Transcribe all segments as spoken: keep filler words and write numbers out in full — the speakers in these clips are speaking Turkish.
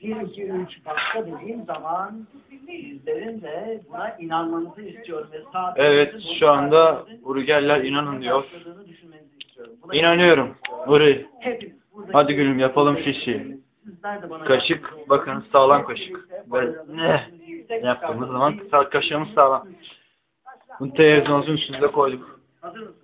bir, iki, üç başka dediğim zaman sizlerin de buna inanmanızı istiyorum. Ve saat Evet, şu anda Urigeller inanın diyor. İnanıyorum. Uri. Hadi gülüm yapalım şişi. Kaşık, bakın sağlam kaşık. Ben ne yaptığımız zaman kaşığımız sağlam. Bunu televizyonun üstünde koyduk. Hazır mısınız?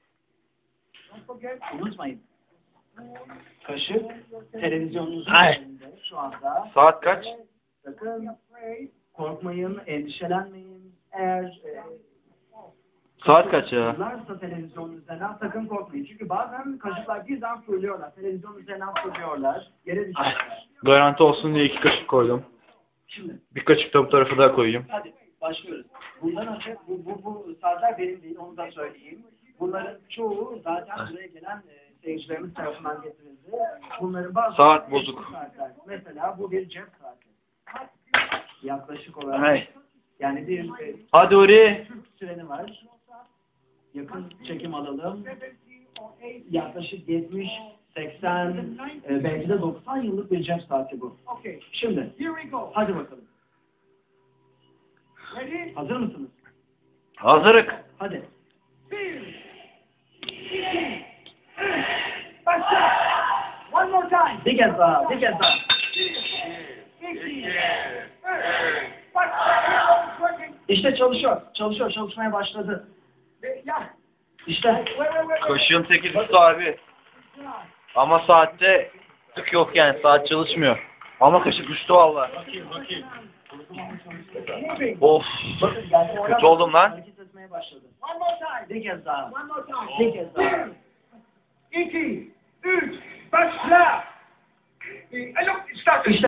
Unutmayın. Kaşık televizyonunuzun üzerinde şu anda. Saat kaç? Sakın korkmayın, endişelenmeyin. Eğer e, Saat kaç ya? Varsa televizyonun üzerinden sakın korkmayın. Çünkü bazen kaşıklar birden fırlıyorlar. Televizyonun üzerinden fırlıyorlar. Yere düşüyorlar. Garanti olsun diye iki kaşık koydum. Şimdi. Bir kaşık da bu tarafa daha koyayım. Hadi başlıyoruz. Bundan önce bu, bu, bu saatler benim değil, onu da söyleyeyim. Bunların çoğu zaten buraya gelen e, seyircilerimiz tarafından getirildi. Bunların bazı Saat bozuk. Saatler. Mesela bu bir cep saati. Yaklaşık olarak. Hey. Yani bir e, Hadi Uri. Türk süreni var. Yakın çekim alalım. Yaklaşık yetmiş, seksen, e, belki de doksan yıllık bir cep saati bu. Şimdi, hadi bakalım. Hazır mısınız? Hazırık. Hadi. Bir, iki, üç, başla. One more time. Bir kez daha, bir kez daha. Bir, iki, üç, başla. İşte çalışıyor, çalışıyor, çalışmaya başladı. İşte. Kaşığın teki düştü abi. Ama saatte tık yok yani. Saat çalışmıyor. Ama kaşık düştü vallahi. Of. Kötü oldum lan. Hareket etmeye başladı. Bir kez daha. Bir kez daha. iki, üç, başla. İşte